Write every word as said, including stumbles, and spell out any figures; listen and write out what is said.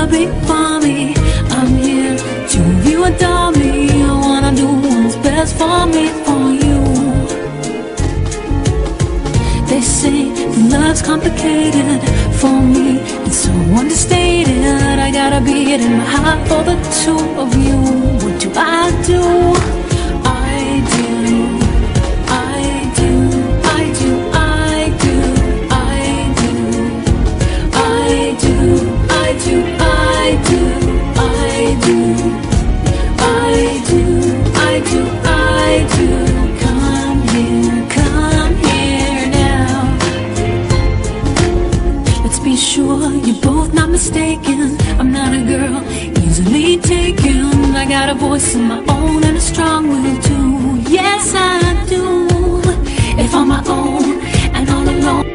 gotta be for me. I'm here to you adore me. I wanna do what's best for me, for you. They say that love's complicated. For me, it's so understated. I gotta be it in my heart for the two of you. What do I do? I do, I do, I do, I do, I do, I do, I do, I do, I do, I do, I do, I do. Come here, come here now. Let's be sure you're both not mistaken. I'm not a girl easily taken. I got a voice of my own and a strong will too. Yes, I do. If on my own and all alone.